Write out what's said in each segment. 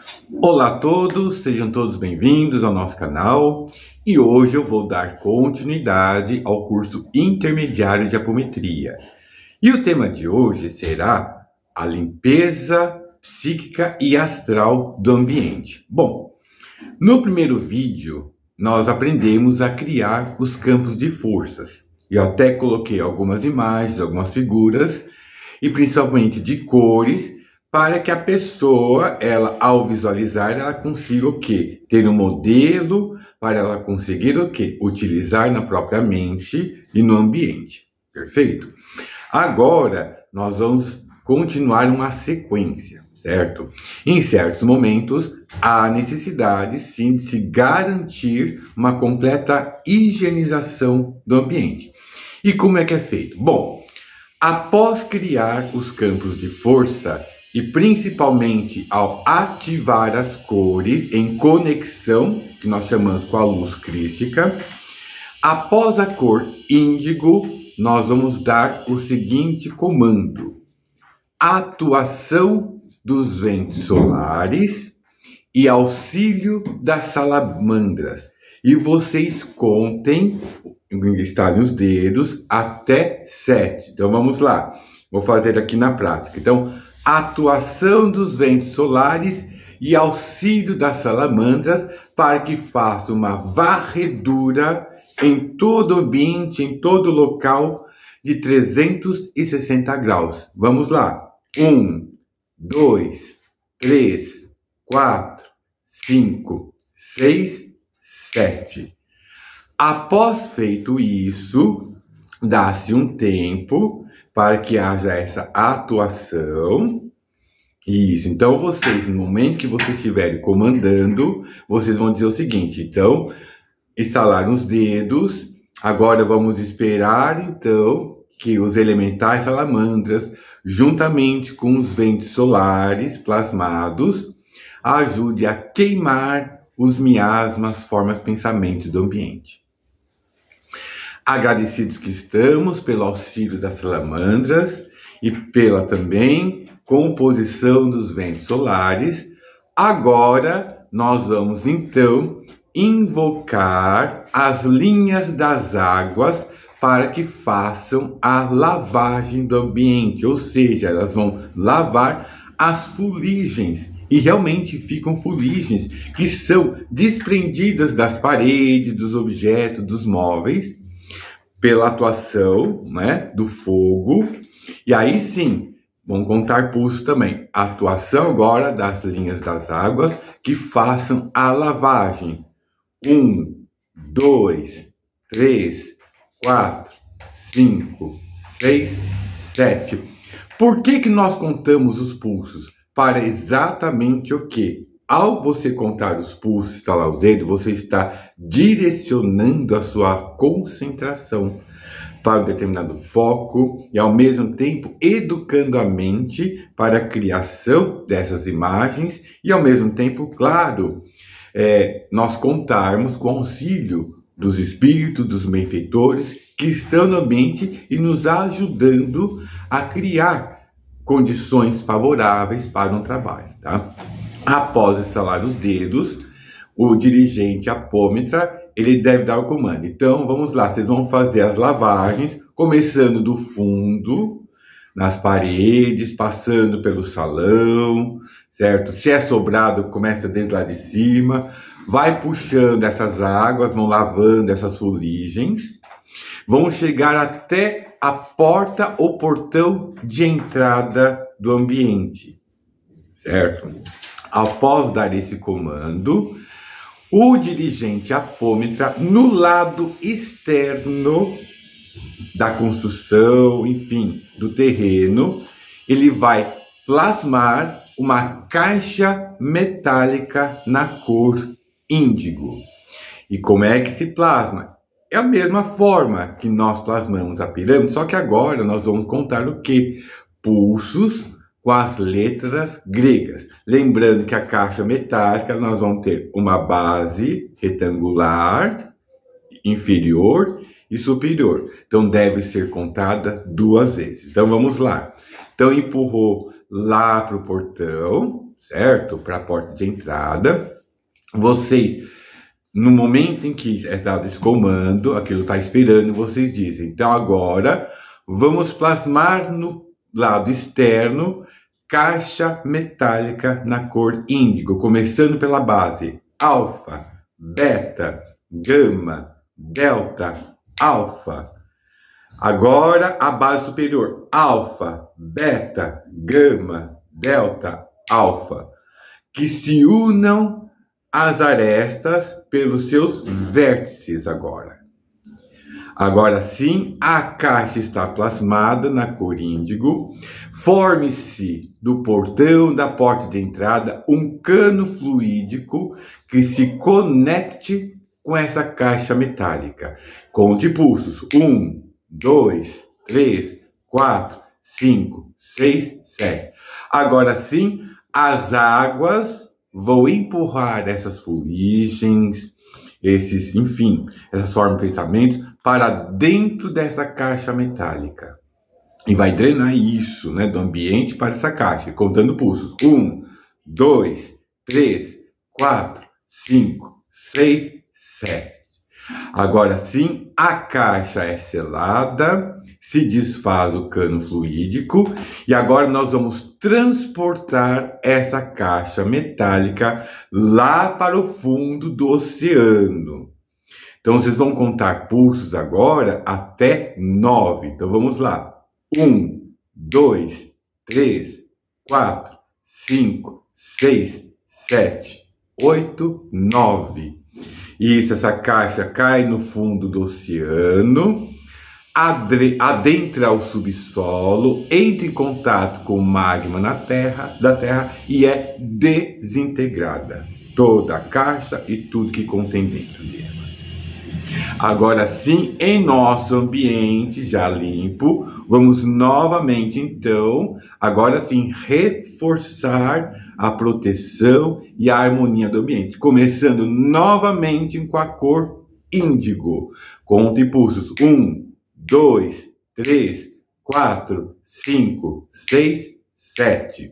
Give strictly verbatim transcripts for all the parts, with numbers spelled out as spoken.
Olá a todos, sejam todos bem-vindos ao nosso canal e hoje eu vou dar continuidade ao curso intermediário de apometria. E o tema de hoje será a limpeza psíquica e astral do ambiente. Bom, no primeiro vídeo nós aprendemos a criar os campos de forças. Eu até coloquei algumas imagens, algumas figuras e principalmente de cores, para que a pessoa, ela, ao visualizar, ela consiga o quê? Ter um modelo para ela conseguir o quê? Utilizar na própria mente e no ambiente. Perfeito? Agora, nós vamos continuar uma sequência, certo? Em certos momentos, há necessidade, sim, de se garantir uma completa higienização do ambiente. E como é que é feito? Bom, após criar os campos de força, e principalmente ao ativar as cores em conexão, que nós chamamos com a luz crística, após a cor índigo, nós vamos dar o seguinte comando: atuação dos ventos solares e auxílio das salamandras. E vocês contem, estalhem os dedos, até sete. Então vamos lá, vou fazer aqui na prática. Então, atuação dos ventos solares e auxílio das salamandras para que faça uma varredura em todo o ambiente, em todo o local de trezentos e sessenta graus. Vamos lá. Um, dois, três, quatro, cinco, seis, sete. Após feito isso, dá-se um tempo para que haja essa atuação. Isso, então vocês, no momento que vocês estiverem comandando, vocês vão dizer o seguinte: então, estalar os dedos, agora vamos esperar, então, que os elementais salamandras, juntamente com os ventos solares plasmados, ajude a queimar os miasmas, formas, pensamentos do ambiente. Agradecidos que estamos pelo auxílio das salamandras e pela também composição dos ventos solares, agora nós vamos então invocar as linhas das águas para que façam a lavagem do ambiente, ou seja, elas vão lavar as fuligens. E realmente ficam fuligens que são desprendidas das paredes, dos objetos, dos móveis, pela atuação, né, do fogo. E aí sim, vamos contar pulso também. A atuação agora das linhas das águas que façam a lavagem. Um, dois, três, quatro, cinco, seis, sete. Por que que nós contamos os pulsos? Para exatamente o quê? Ao você contar os pulsos, estalar os dedos, você está direcionando a sua concentração para um determinado foco e, ao mesmo tempo, educando a mente para a criação dessas imagens e, ao mesmo tempo, claro, é, nós contarmos com o auxílio dos espíritos, dos benfeitores que estão no ambiente e nos ajudando a criar condições favoráveis para um trabalho, tá? Após estalar os dedos, o dirigente apômetra, ele deve dar o comando. Então, vamos lá, vocês vão fazer as lavagens, começando do fundo, nas paredes, passando pelo salão, certo? Se é sobrado, começa desde lá de cima, vai puxando essas águas, vão lavando essas fuligens, vão chegar até a porta ou portão de entrada do ambiente, certo? Após dar esse comando, o dirigente apômetra, no lado externo da construção, enfim, do terreno, ele vai plasmar uma caixa metálica na cor índigo. E como é que se plasma? É a mesma forma que nós plasmamos a pirâmide, só que agora nós vamos contar o quê? Pulsos com as letras gregas. Lembrando que a caixa metálica nós vamos ter uma base retangular, inferior e superior. Então deve ser contada duas vezes. Então vamos lá. Então empurrou lá para o portão, certo? Para a porta de entrada. Vocês, no momento em que é dado esse comando, aquilo está esperando, vocês dizem, então agora vamos plasmar no lado externo caixa metálica na cor índigo, começando pela base alfa, beta, gama, delta, alfa. Agora a base superior, alfa, beta, gama, delta, alfa, que se unam às arestas pelos seus vértices agora. Agora sim, a caixa está plasmada na cor índigo. Forme-se do portão da porta de entrada um cano fluídico que se conecte com essa caixa metálica. Conte pulsos. um, dois, três, quatro, cinco, seis, sete. Agora sim, as águas vão empurrar essas fuligens, esses, enfim, essas formas de pensamentos para dentro dessa caixa metálica. E vai drenar isso, né, do ambiente para essa caixa, contando pulsos. um, dois, três, quatro, cinco, seis, sete. Agora sim, a caixa é selada, se desfaz o cano fluídico e agora nós vamos transportar essa caixa metálica lá para o fundo do oceano. Então, vocês vão contar pulsos agora até nove. Então, vamos lá. um, dois, três, quatro, cinco, seis, sete, oito, nove. Isso, essa caixa cai no fundo do oceano, adentra o subsolo, entra em contato com o magma na terra, da Terra e é desintegrada. Toda a caixa e tudo que contém dentro dela. Agora sim, em nosso ambiente já limpo, vamos novamente então, agora sim, reforçar a proteção e a harmonia do ambiente, começando novamente com a cor índigo. Conta e pulsos. um, dois, três, quatro, cinco, seis, sete.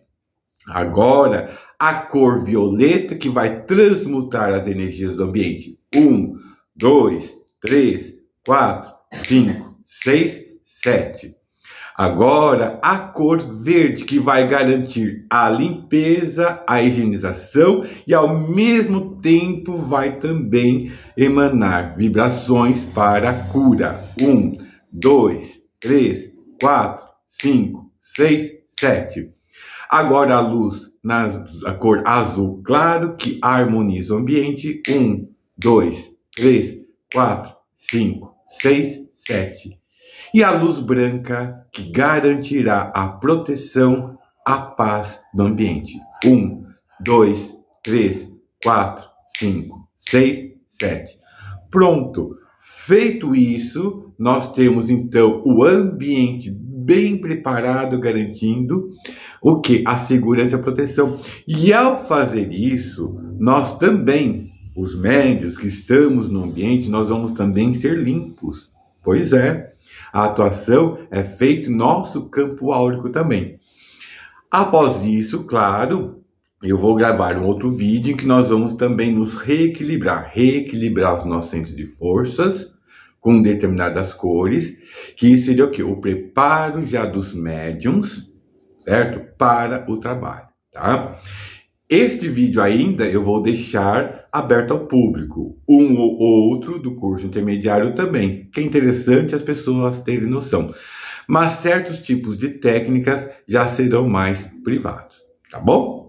Agora, a cor violeta que vai transmutar as energias do ambiente. um, dois, três, quatro, cinco, seis, sete. Agora, a cor verde que vai garantir a limpeza, a higienização e ao mesmo tempo vai também emanar vibrações para a cura. um, dois, três, quatro, cinco, seis, sete. Agora a luz na a cor azul claro que harmoniza o ambiente. um, dois, três, quatro, cinco, seis, sete. E a luz branca que garantirá a proteção, a paz do ambiente. um, dois, três, quatro, cinco, seis, sete. Pronto! Feito isso, nós temos então o ambiente bem preparado, garantindo o que? A segurança e a proteção. E ao fazer isso, nós também, os médios que estamos no ambiente, nós vamos também ser limpos. Pois é. A atuação é feita em nosso campo áurico também. Após isso, claro, eu vou gravar um outro vídeo em que nós vamos também nos reequilibrar. Reequilibrar os nossos centros de forças com determinadas cores. Que isso seria o quê? O preparo já dos médiums, certo? Para o trabalho, tá? Este vídeo ainda eu vou deixar aberto ao público, um ou outro do curso intermediário também, que é interessante as pessoas terem noção. Mas certos tipos de técnicas já serão mais privados, tá bom?